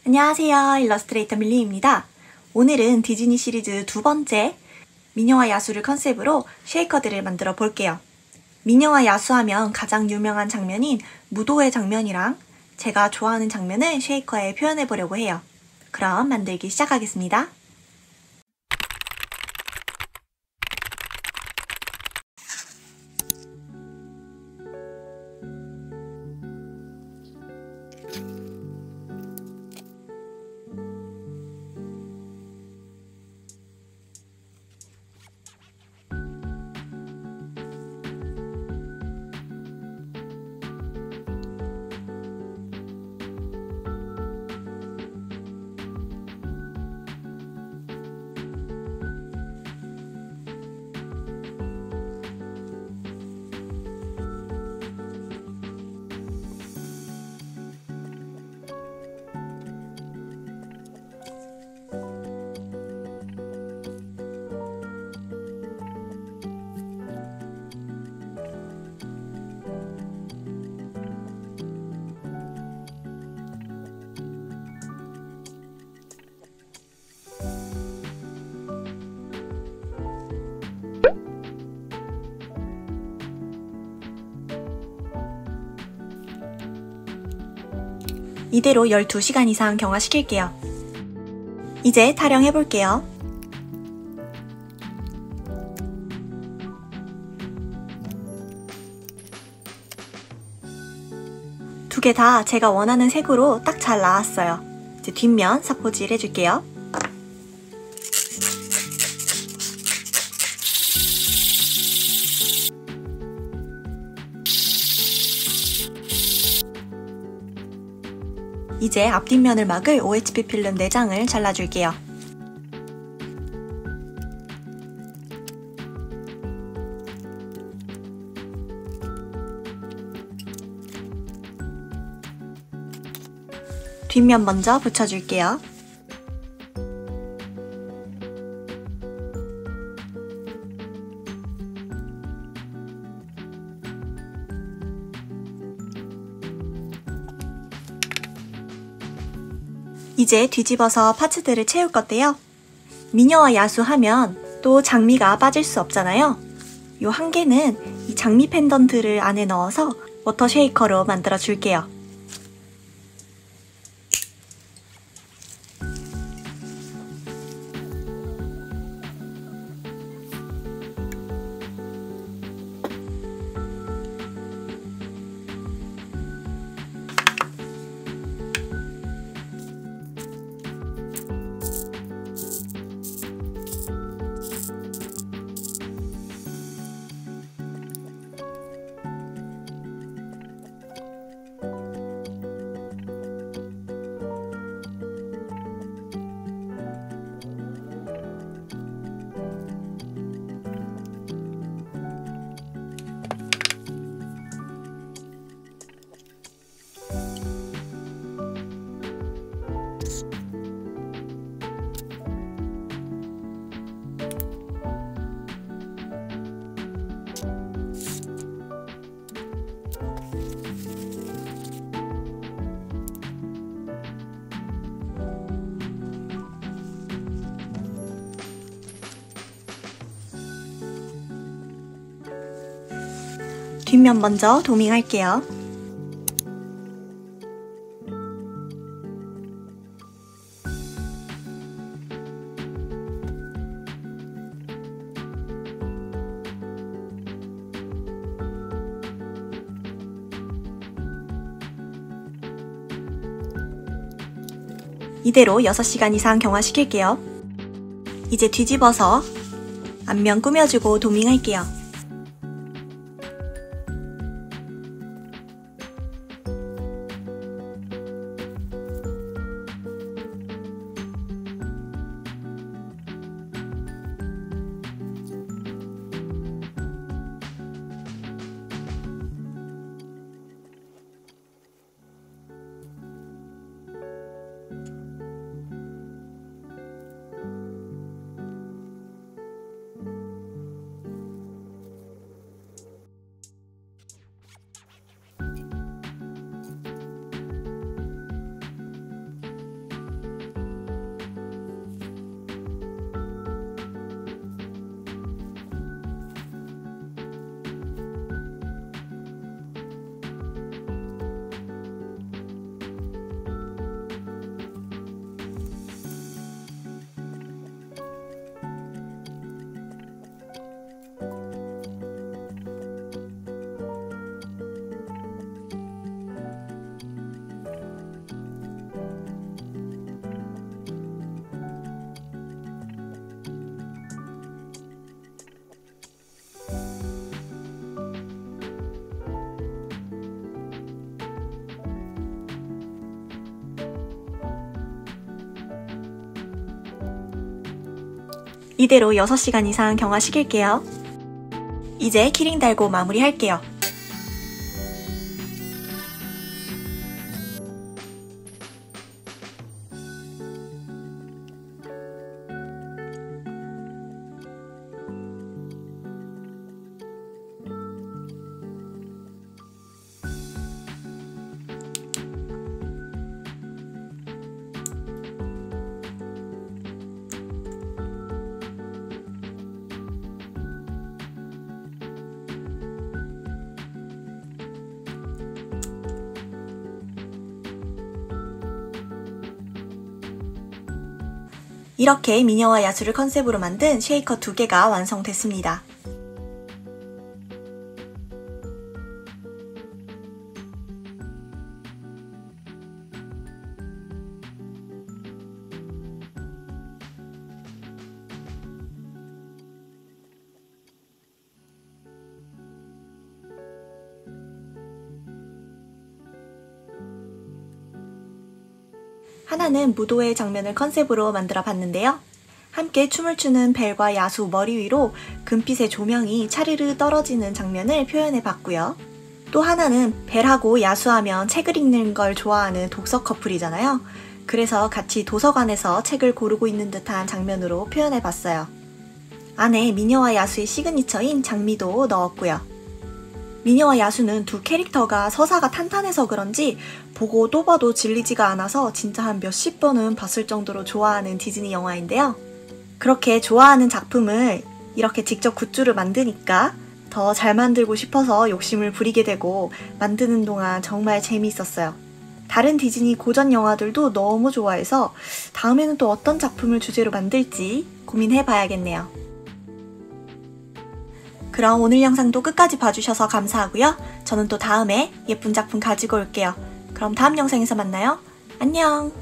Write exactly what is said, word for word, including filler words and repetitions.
안녕하세요. 일러스트레이터 밀리입니다. 오늘은 디즈니 시리즈 두 번째 미녀와 야수를 컨셉으로 쉐이커들을 만들어 볼게요. 미녀와 야수하면 가장 유명한 장면인 무도회 장면이랑 제가 좋아하는 장면을 쉐이커에 표현해 보려고 해요. 그럼 만들기 시작하겠습니다. 이대로 열두 시간 이상 경화시킬게요. 이제 타령해 볼게요. 두 개 다 제가 원하는 색으로 딱 잘 나왔어요. 이제 뒷면 사포질 해줄게요. 이제 앞뒷면을 막을 오에이치피 필름 네 장을 잘라줄게요. 뒷면 먼저 붙여줄게요. 이제 뒤집어서 파츠들을 채울 건데요. 미녀와 야수 하면 또 장미가 빠질 수 없잖아요. 요 한 개는 이 장미 펜던트를 안에 넣어서 워터 쉐이커로 만들어 줄게요. 뒷면 먼저 도밍할게요. 이대로 여섯 시간 이상 경화시킬게요. 이제 뒤집어서 앞면 꾸며주고 도밍할게요. 이대로 여섯 시간 이상 경화시킬게요. 이제 키링 달고 마무리할게요. 이렇게 미녀와 야수를 컨셉으로 만든 쉐이커 두 개가 완성됐습니다. 하나는 무도회 장면을 컨셉으로 만들어 봤는데요. 함께 춤을 추는 벨과 야수 머리 위로 금빛의 조명이 차르르 떨어지는 장면을 표현해 봤고요. 또 하나는 벨하고 야수하면 책을 읽는 걸 좋아하는 독서 커플이잖아요. 그래서 같이 도서관에서 책을 고르고 있는 듯한 장면으로 표현해 봤어요. 안에 미녀와 야수의 시그니처인 장미도 넣었고요. 미녀와 야수는 두 캐릭터가 서사가 탄탄해서 그런지 보고 또 봐도 질리지가 않아서 진짜 한 몇십 번은 봤을 정도로 좋아하는 디즈니 영화인데요. 그렇게 좋아하는 작품을 이렇게 직접 굿즈를 만드니까 더 잘 만들고 싶어서 욕심을 부리게 되고 만드는 동안 정말 재미있었어요. 다른 디즈니 고전 영화들도 너무 좋아해서 다음에는 또 어떤 작품을 주제로 만들지 고민해봐야겠네요. 그럼 오늘 영상도 끝까지 봐주셔서 감사하고요. 저는 또 다음에 예쁜 작품 가지고 올게요. 그럼 다음 영상에서 만나요. 안녕!